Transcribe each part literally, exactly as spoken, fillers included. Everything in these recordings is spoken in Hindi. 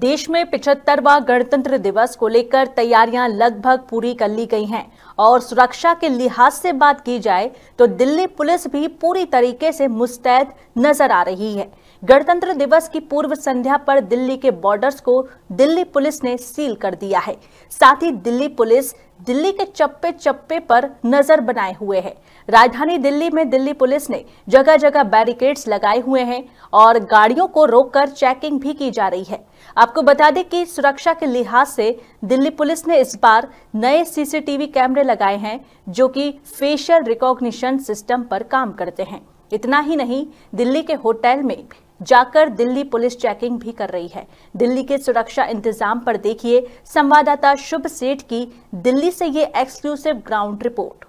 देश में पिछहत्तरवां गणतंत्र दिवस को लेकर तैयारियां लगभग पूरी कर ली गई हैं और सुरक्षा के लिहाज से बात की जाए तो दिल्ली पुलिस भी पूरी तरीके से मुस्तैद नजर आ रही है। गणतंत्र दिवस की पूर्व संध्या पर दिल्ली के बॉर्डर्स को दिल्ली पुलिस ने सील कर दिया है। साथ ही दिल्ली पुलिस दिल्ली के चप्पे चप्पे पर नजर बनाए हुए है। राजधानी दिल्ली में दिल्ली पुलिस ने जगह जगह बैरिकेड्स लगाए हुए हैं और गाड़ियों को रोककर चेकिंग भी की जा रही है। आपको बता दें कि सुरक्षा के लिहाज से दिल्ली पुलिस ने इस बार नए सीसीटीवी कैमरे लगाए हैं जो कि फेशियल रिकॉग्निशन सिस्टम पर काम करते हैं। इतना ही नहीं, दिल्ली के होटल में जाकर दिल्ली पुलिस चेकिंग भी कर रही है। दिल्ली के सुरक्षा इंतजाम पर देखिए संवाददाता शुभ सेठ की दिल्ली से ये एक्सक्लूसिव ग्राउंड रिपोर्ट।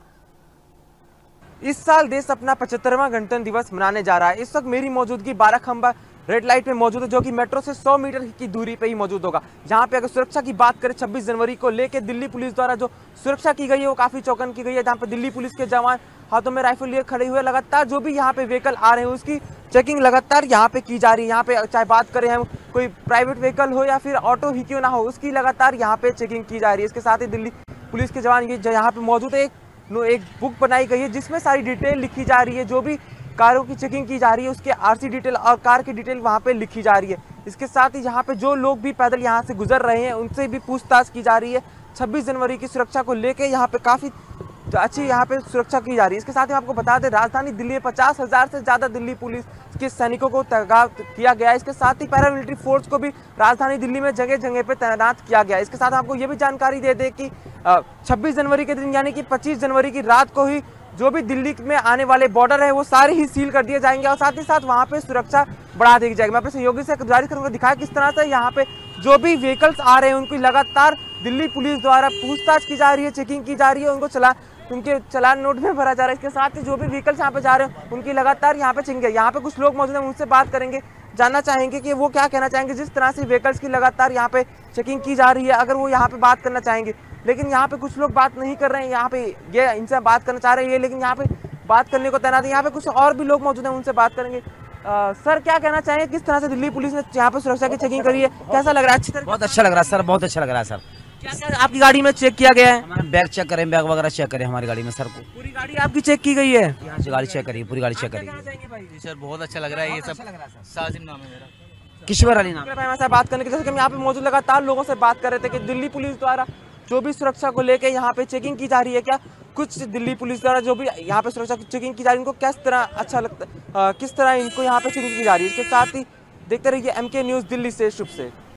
इस साल देश अपना पचहत्तरवां गणतंत्र दिवस मनाने जा रहा है। इस वक्त मेरी मौजूदगी बारह खंबा रेड लाइट पे मौजूद है, जो कि मेट्रो से सौ मीटर की दूरी पे ही मौजूद होगा। जहां पे अगर सुरक्षा की बात करें, छब्बीस जनवरी को लेकर दिल्ली पुलिस द्वारा जो सुरक्षा की गई है वो काफी चौकन की गई है। जहां पे दिल्ली पुलिस के जवान हाथों में राइफल लिए खड़े हुए लगातार जो भी यहाँ पे व्हीकल आ रहे हैं उसकी चेकिंग लगातार यहाँ पे की जा रही है। यहाँ पे चाहे बात करें हम कोई प्राइवेट व्हीकल हो या फिर ऑटो ही क्यों ना हो, उसकी लगातार यहाँ पे चेकिंग की जा रही है। इसके साथ ही दिल्ली पुलिस के जवान ये यहाँ पे मौजूद है। एक, एक बुक बनाई गई है जिसमें सारी डिटेल लिखी जा रही है। जो भी कारों की चेकिंग की जा रही है उसके आरसी डिटेल और कार की डिटेल वहाँ पे लिखी जा रही है। इसके साथ ही यहाँ पे जो लोग भी पैदल यहाँ से गुजर रहे हैं उनसे भी पूछताछ की जा रही है। छब्बीस जनवरी की सुरक्षा को लेकर यहाँ पे काफ़ी अच्छी यहाँ पे सुरक्षा की जा रही है। इसके साथ ही आपको बता दें, राजधानी दिल्ली में पचास हजार से ज़्यादा दिल्ली पुलिस के सैनिकों को तैनात किया गया है। इसके साथ ही पैरामिलिट्री फोर्स को भी राजधानी दिल्ली में जगह जगह पे तैनात किया गया है। इसके साथ आपको ये भी जानकारी दे दें कि छब्बीस जनवरी के दिन यानी कि पच्चीस जनवरी की रात को ही जो भी दिल्ली में आने वाले बॉर्डर है वो सारे ही सील कर दिए जाएंगे और साथ ही साथ वहाँ पे सुरक्षा बढ़ा दी जाएगी। मैं अपने सहयोगी से गुजारिश करूँगा दिखाया किस तरह से यहाँ पे जो भी व्हीकल्स आ रहे हैं उनकी लगातार दिल्ली पुलिस द्वारा पूछताछ की जा रही है, चेकिंग की जा रही है, उनको चला उनके चलान नोट में भरा जा रहा है। इसके साथ ही जो भी व्हीकल्स यहाँ पे जा रहे हैं उनकी लगातार यहाँ पे चेकिंग है। यहाँ पे कुछ लोग मौजूद हैं, उनसे बात करेंगे, जानना चाहेंगे कि वो क्या कहना चाहेंगे जिस तरह से व्हीकल्स की लगातार यहाँ पे चेकिंग की जा रही है। अगर वो यहाँ पे बात करना चाहेंगे, लेकिन यहाँ पे कुछ लोग बात नहीं कर रहे हैं। यहाँ पे ये इनसे बात करना चाह रहे हैं लेकिन यहाँ पे बात करने को तैनात है। यहाँ पे कुछ और भी लोग मौजूद हैं, उनसे बात करेंगे। आ, सर क्या कहना चाहेंगे, किस तरह से दिल्ली पुलिस ने यहाँ पे सुरक्षा की चेकिंग करी है, कैसा लग रहा है? अच्छी तरह बहुत अच्छा लग रहा है सर, बहुत अच्छा लग रहा है सर। क्या क्या आपकी गाड़ी में चेक किया गया है? हमारे बैग चेक करें, बैग वगैरह चेक करें हमारी गाड़ी में सर को। पूरी गाड़ी आपकी चेक की गई है? यहाँ से गाड़ी चेक करिए, पूरी गाड़ी चेक करिए। जी सर, बहुत अच्छा लग रहा है। ये सब साजिद नाम है मेरा, किश्वर अली नाम। बात करने के जैसे कि हम यहाँ पे मौजूद लगातार लोगों से बात कर रहे थे कि दिल्ली पुलिस द्वारा जो भी सुरक्षा को लेकर यहाँ पे चेकिंग की जा रही है, क्या कुछ दिल्ली पुलिस द्वारा जो भी यहाँ पे सुरक्षा की चेकिंग की जा रही है इनको किस तरह अच्छा लगता है, किस तरह इनको यहाँ पे चेकिंग की जा रही है। इसके साथ ही देखते रहिए एम के न्यूज़ दिल्ली से शुभ से।